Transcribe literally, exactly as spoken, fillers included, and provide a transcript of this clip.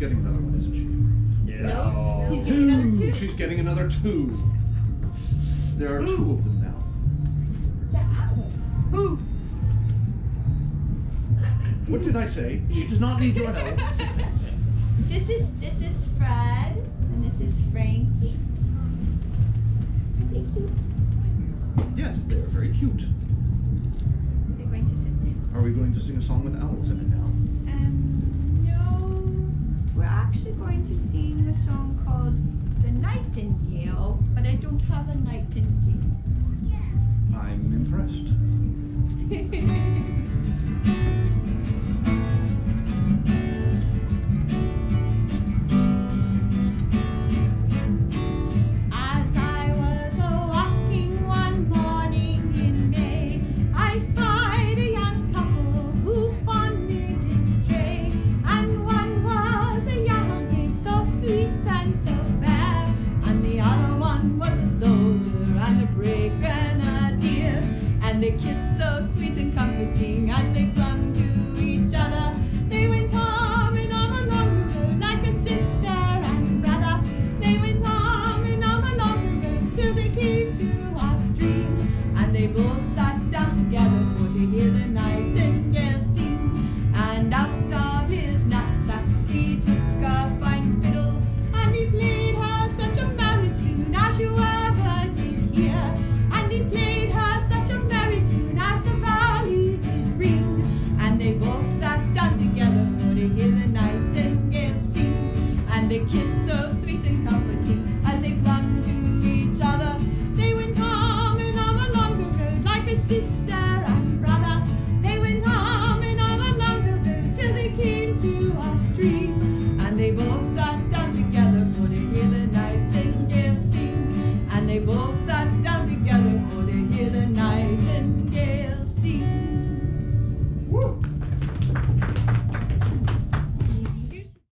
getting another one, isn't she? Yes. No. She's getting another two. She's getting another two. There are two of them now. Ooh. What did I say? She does not need your help. This is this is Fred and this is Frankie. Are they cute? Yes, they're very cute. They're going to sit there. Are we going to sing a song with owls in it now? Um, no. We're actually going to sing a song called The Nightingale, but I don't have a nightingale. I'm impressed.